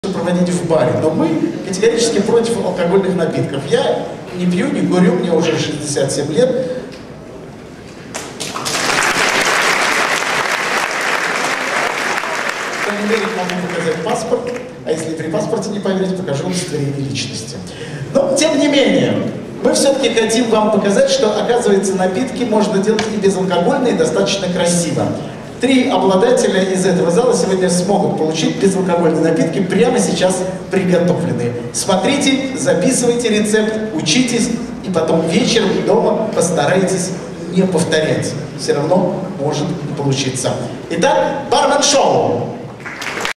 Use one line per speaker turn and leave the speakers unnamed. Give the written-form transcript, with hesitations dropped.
проводить в баре, но мы категорически против алкогольных напитков. Я не пью, не курю, мне уже 67 лет. Кто не верит, могу показать паспорт, а если при паспорте не поверите, покажу удостоверение личности. Но, тем не менее, мы все-таки хотим вам показать, что, оказывается, напитки можно делать и безалкогольные, и достаточно красиво. 3 обладателя из этого зала сегодня смогут получить безалкогольные напитки прямо сейчас приготовленные. Смотрите, записывайте рецепт, учитесь, и потом вечером дома постарайтесь не повторять. Все равно может получиться. Итак, бармен-шоу.